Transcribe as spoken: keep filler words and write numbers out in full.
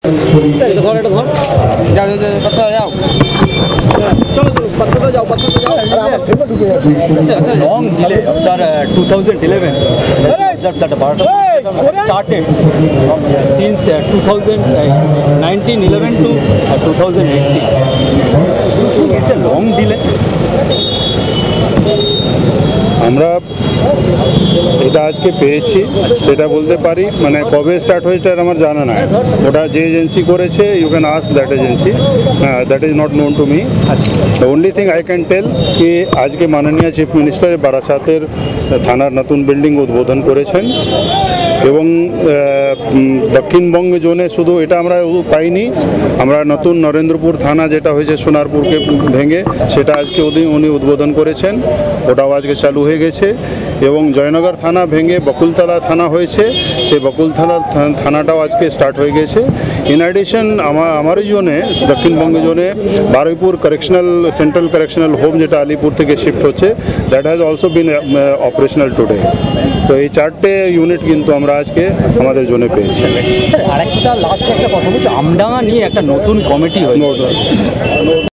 Long delay after uh, two thousand eleven. Observed that Bharat started from, uh, since uh, two thousand nineteen eleven to uh, two thousand eighteen. It's a long delay. আমরা এটা আজকে পেয়েছি সেটা বলতে পারি, মানে কবে start হয়েছে এটা আমার জানা নাই। ওটা যে এজেন্সি করেছে you can ask that agency, that is not known to me. The only thing I can tell কি আজকে মাননীয় চিফ মিনিস্টার বারাসাতের থানার নতুন বিল্ডিং উদ্বোধন করেছেন এবং দক্ষিণবঙ্গ জোনে শুধু এটা আমরা পাইনি, আমরা নতুন নরেন্দ্রপুর থানা যেটা হয়েছে সোনারপুরকে ভেঙে সেটা আজকে উনি উদ্বোধন করেছেন, ওটাও আজকে চালু হয়ে গেছে। এবং জয়নগর থানা ভেঙে বকুলতলা থানা হয়েছে, সেই বকুলতলা থানাটাও আজকে স্টার্ট হয়ে গেছে। ইন অ্যাডিশন আমার আমার জোনে দক্ষিণবঙ্গ জোনে Baruipur correctional central correctional home যেটা আলিপুর থেকে শিফট হচ্ছে, that has also been operational today. তো এই চারটে ইউনিট কিন্তু আমরা আজকে আমাদের জোনে পেয়েছি। স্যার আরেকটা লাস্ট একটা কথা বলছি, আমডাঙ্গা নিয়ে একটা নতুন কমিটি হয়েছে।